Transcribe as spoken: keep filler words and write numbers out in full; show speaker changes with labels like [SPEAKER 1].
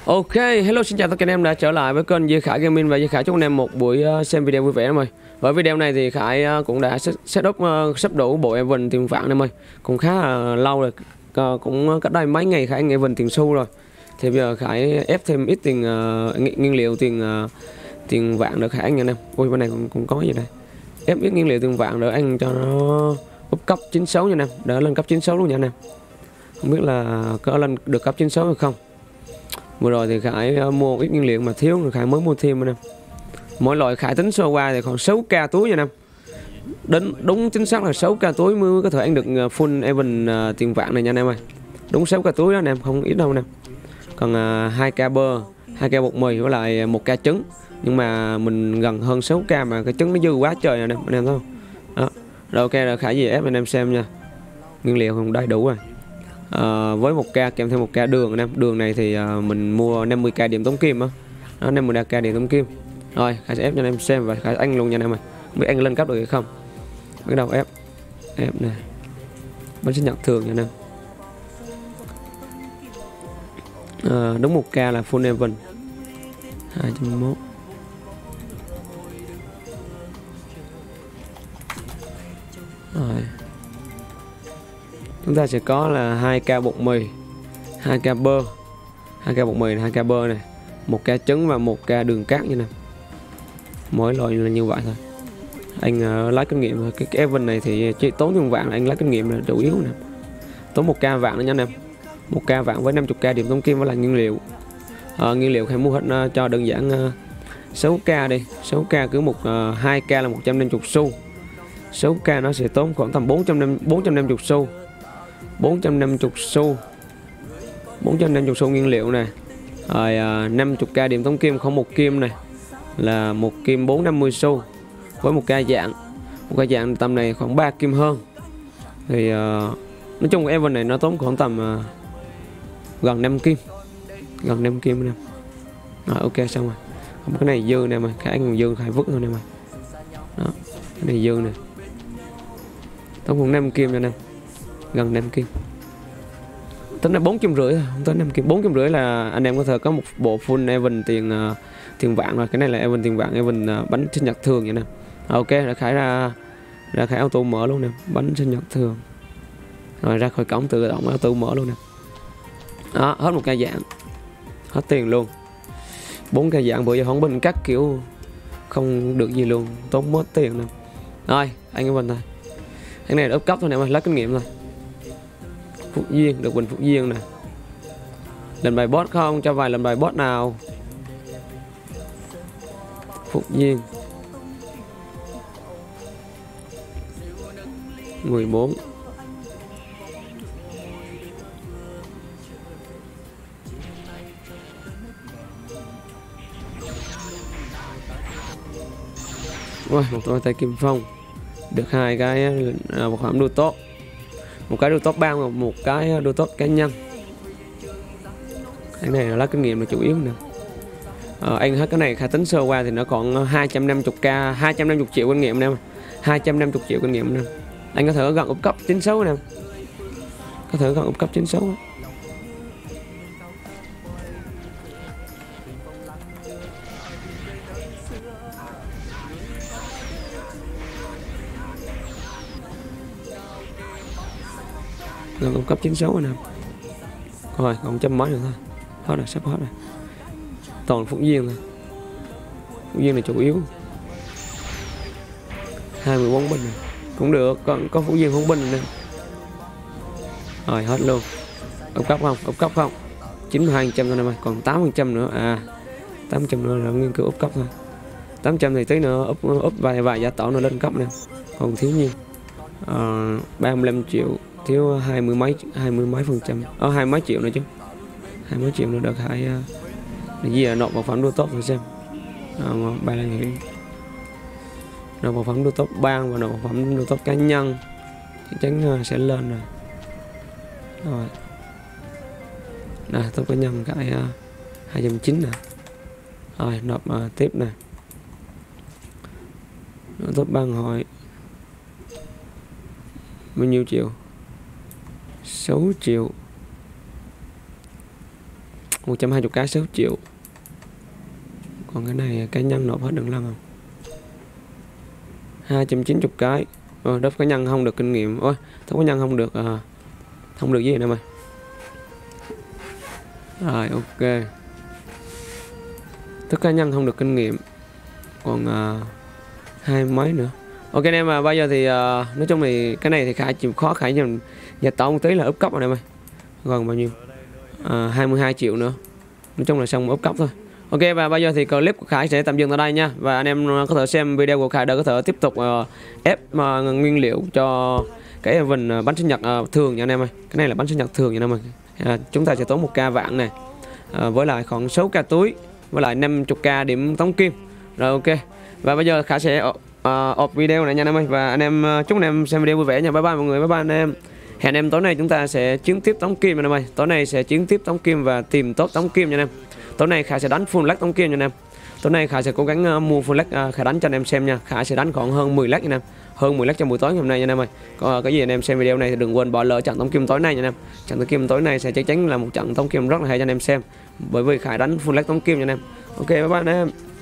[SPEAKER 1] Ok, hello xin chào tất cả anh em đã trở lại với kênh Duy Khải Gaming, và Duy Khải chúc anh em một buổi xem video vui vẻ em ơi. Với video này thì Khải cũng đã set up sắp đủ bộ event tiền vạn em ơi. Cũng khá là lâu rồi, cũng cách đây mấy ngày Khải event tiền xu rồi. Thì bây giờ Khải ép thêm ít tiền uh, nguyên liệu tiền uh, tiền vạn được Khải anh em. Ui bên này cũng, cũng có gì đây. Ép ít nguyên liệu tiền vạn để ăn cho nó up cấp chín sáu nha anh em, đỡ lên cấp chín sáu luôn nha anh em. Không biết là có lên được cấp chín sáu hay không. Vừa rồi thì Khải uh, mua ít nguyên liệu mà thiếu rồi Khải mới mua thêm anh em. Mỗi loại Khải tính sơ qua thì còn sáu k túi nha anh em. Đến đúng chính xác là sáu k túi mới có thể ăn được full event uh, tiền vạn này nha anh em ơi. Đúng sáu k túi đó anh em, không ít đâu anh em. Còn uh, hai k bơ, hai k bột mì với lại một k trứng. Nhưng mà mình gần hơn sáu k mà cái trứng nó dư quá trời anh em, anh em thấy không? Đó. Rồi ok là Khải gì ép anh em xem nha. Nguyên liệu không đầy đủ rồi. À, với một k kèm thêm một k đường anh em. Đường này thì uh, mình mua năm mươi k điểm tống kim á. Đó, năm mươi k điểm tống kim. Rồi Khải sẽ ép cho anh em xem và Khải ăn luôn nha anh em ơi. Không biết anh lên cấp được hay không. Bắt đầu ép. Ép này. Bánh sinh nhật thường nha anh em. À, đúng một k là full event hai trăm mốt. Rồi. Chúng ta sẽ có là hai k bột mì, hai k bơ, hai k bột mì, hai k bơ này, một k trứng và một k đường cát như này. Mỗi loại là như vậy thôi. Anh uh, lấy kinh nghiệm thôi. Cái, cái event này thì chỉ tốn tiền vạn, anh lấy kinh nghiệm là chủ yếu nè. Tốn một k vạn nữa nha anh em. một k vạn với năm mươi k điểm tống kim với là nguyên liệu. Uh, nguyên liệu phải mua hết uh, cho đơn giản uh, sáu k đi. sáu k cứ một uh, hai k là một trăm năm mươi xu. sáu k nó sẽ tốn khoảng tầm bốn trăm năm mươi xu. bốn trăm năm mươi xu. bốn trăm năm mươi xu nguyên liệu này. Rồi uh, năm mươi k điểm tống kim không một kim này. Là một kim bốn trăm năm mươi xu. Với một ca dạng. Một ca dạng tầm này khoảng ba kim hơn. Thì uh, nói chung cái event này nó tốn khoảng tầm uh, gần năm kim. Gần năm kim nè. Rồi ok xong rồi. Không, cái này dư nè mà, Khải còn dư Khải vứt thôi nè mà. Đó, cái này dư nè. Tốn khoảng năm kim cho nè. Gần năm kim. Tính là bốn trăm rưỡi thôi, không tới năm kim. bốn trăm rưỡi là anh em có thể có một bộ full event tiền uh, tiền vạn rồi. Cái này là event tiền vạn, event uh, bánh sinh nhật thường vậy nè. Ok, đã Khải ra ra Khải auto mở luôn nè, bánh sinh nhật thường. Rồi ra khỏi cổng tự động auto mở luôn nè. Đó, hết một cây dạng. Hết tiền luôn. bốn cây dạng bữa giờ không bình các kiểu không được gì luôn, tốn mất tiền nè. Rồi, anh em mình thôi. Cái này là up cấp thôi nè em ơi, lấy kinh nghiệm thôi. Phúc Duyên, được bình Phúc Duyên nè. Lần bài boss không? Cho vài lần bài boss nào. Phúc Duyên mười bốn. Rồi, một đôi tay kim phong. Được hai cái một hãm đua tốt. Một cái đua tốt bang và một cái đua tốt cá nhân. Cái này là lá kinh nghiệm là chủ yếu nè. À, anh hết cái này Khải tính sơ qua thì nó còn hai trăm năm mươi k, hai trăm năm mươi triệu kinh nghiệm nè. hai trăm năm mươi triệu kinh nghiệm nè. Anh có thể gần úp cấp chín sáu nè. Có thể gần úp cấp chín sáu. Gần úp cấp chín sáu rồi nè. Rồi còn trăm mấy nữa thôi. Hết rồi, sắp hết rồi. Toàn Phúc Duyên thôi. Phúc Duyên là chủ yếu. hai mươi bốn bình này. Cũng được, còn có Phúc Duyên không bình nè. Rồi hết luôn. Úp cấp không? Úp cấp không? chín mươi hai phần trăm thôi em ơi, còn tám phần trăm nữa. À, tám phần trăm nữa là nghiên cứu úp cấp thôi. tám phần trăm thì tí nữa úp úp vài vài giá tỏ nữa lên cấp nè. Còn thiếu nhiêu? À, ba mươi lăm triệu, thiếu hai mươi mấy hai mươi mấy phần trăm. Ờ hai mấy triệu nữa chứ. Hai mấy triệu nữa được hai uh, gì là nộp vào phẩm đua tốt rồi xem. À, ba là nghĩ nộp vào phẩm đua tốt bang và nộp vào phẩm đua tốt cá nhân chắc chắn sẽ lên rồi. Rồi nè, tốt cá nhân cái uh, hai trăm chín nè. Rồi nộp uh, tiếp nè. Tốt bang hội bao nhiêu triệu? sáu triệu. một trăm hai mươi cái sáu triệu. Còn cái này cá nhân nộp hết được lần không? hai trăm chín mươi cái. Ờ, đất cá nhân không được kinh nghiệm. Ôi, đất cá nhân không được à, không được gì nữa mà. Rồi ok. Đất cá nhân không được kinh nghiệm. Còn à, hai mấy nữa. Ok anh em, mà bây giờ thì à, nói chung thì cái này thì khá chịu khó, khá nhầm nhà tổng một tí là úp cấp anh em ơi. Còn bao nhiêu? À, hai mươi hai triệu nữa. Nói chung là xong úp cấp thôi. Ok, và bây giờ thì clip của Khải sẽ tạm dừng tại đây nha. Và anh em có thể xem video của Khải để có thể tiếp tục uh, ép uh, nguyên liệu cho cái vần uh, bánh sinh nhật uh, thường nha anh em ơi. Cái này là bánh sinh nhật thường nha anh em ơi. uh, Chúng ta sẽ tốn một k vàng này, uh, với lại khoảng sáu k túi, với lại năm mươi k điểm tống kim. Rồi ok. Và bây giờ Khải sẽ uh, off video này nha anh em ơi. Và anh em uh, chúc anh em xem video vui vẻ nha. Bye bye mọi người, bye bye anh em. Hẹn em tối nay chúng ta sẽ chiến tiếp tống kim anh em ơi. Tối nay sẽ chiến tiếp tống kim và tìm tốt tống kim nha anh em. Tối nay Khải sẽ đánh full lag tống kim nha anh em. Tối nay Khải sẽ cố gắng uh, mua full lag uh, Khải đánh cho anh em xem nha. Khải sẽ đánh khoảng hơn mười lag nha anh em. Hơn mười lag trong buổi tối ngày hôm nay nha anh em ơi. Có uh, cái gì anh em xem video này thì đừng quên bỏ lỡ trận tống kim tối nay nha anh em. Trận tống kim tối nay sẽ chắc chắn là một trận tống kim rất là hay cho anh em xem. Bởi vì Khải đánh full lag tống kim nha anh em. Ok bye bye anh em.